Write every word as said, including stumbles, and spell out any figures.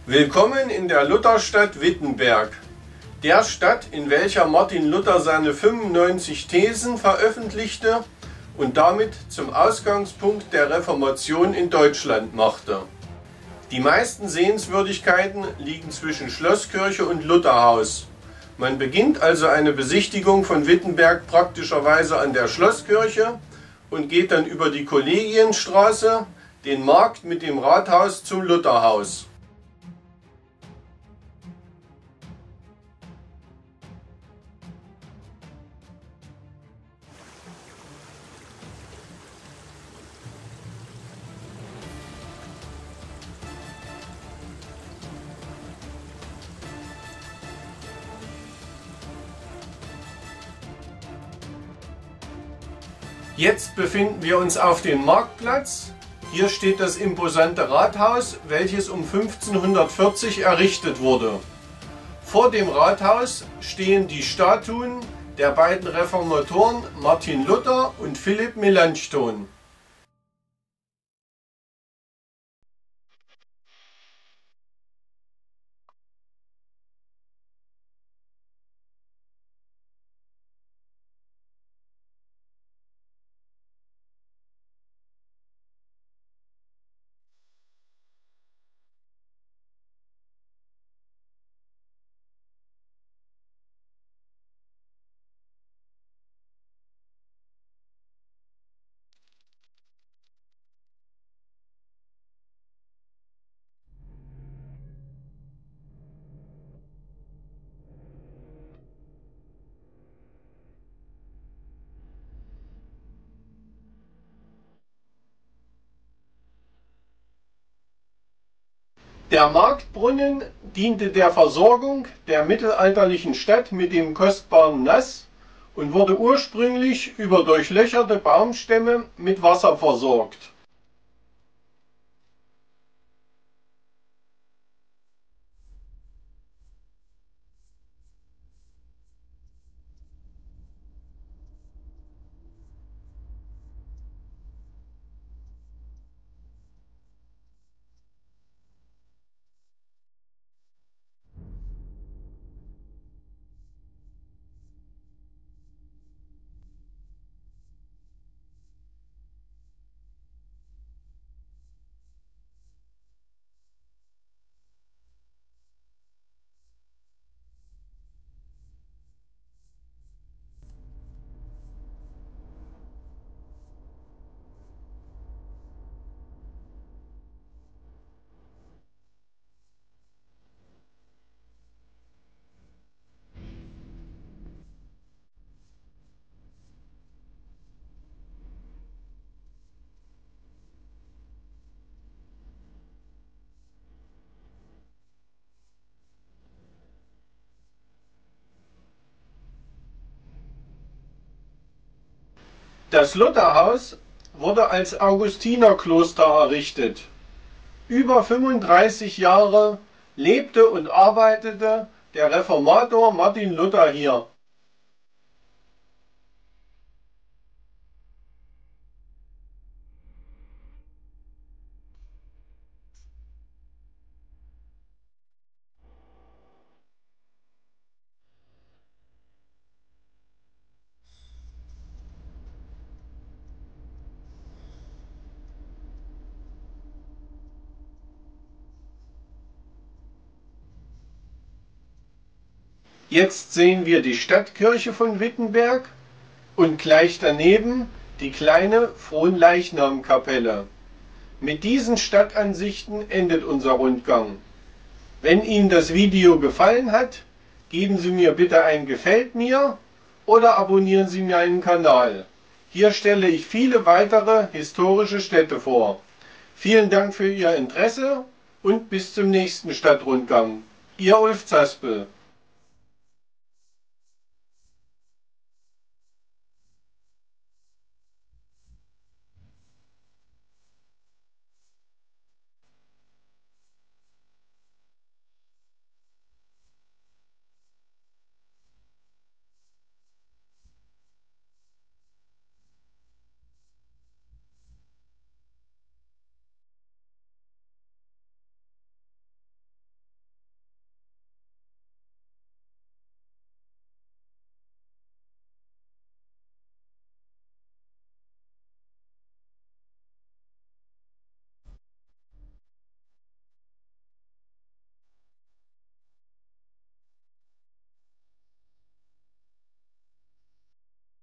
Willkommen in der Lutherstadt Wittenberg, der Stadt, in welcher Martin Luther seine fünfundneunzig Thesen veröffentlichte und damit zum Ausgangspunkt der Reformation in Deutschland machte. Die meisten Sehenswürdigkeiten liegen zwischen Schlosskirche und Lutherhaus. Man beginnt also eine Besichtigung von Wittenberg praktischerweise an der Schlosskirche und geht dann über die Kollegienstraße, den Markt mit dem Rathaus zum Lutherhaus. Jetzt befinden wir uns auf dem Marktplatz. Hier steht das imposante Rathaus, welches um fünfzehnhundertvierzig errichtet wurde. Vor dem Rathaus stehen die Statuen der beiden Reformatoren Martin Luther und Philipp Melanchthon. Der Marktbrunnen diente der Versorgung der mittelalterlichen Stadt mit dem kostbaren Nass und wurde ursprünglich über durchlöcherte Baumstämme mit Wasser versorgt. Das Lutherhaus wurde als Augustinerkloster errichtet. Über fünfunddreißig Jahre lebte und arbeitete der Reformator Martin Luther hier. Jetzt sehen wir die Stadtkirche von Wittenberg und gleich daneben die kleine Fronleichnamkapelle. Mit diesen Stadtansichten endet unser Rundgang. Wenn Ihnen das Video gefallen hat, geben Sie mir bitte ein Gefällt mir oder abonnieren Sie meinen Kanal. Hier stelle ich viele weitere historische Städte vor. Vielen Dank für Ihr Interesse und bis zum nächsten Stadtrundgang. Ihr Ulf Zaspel.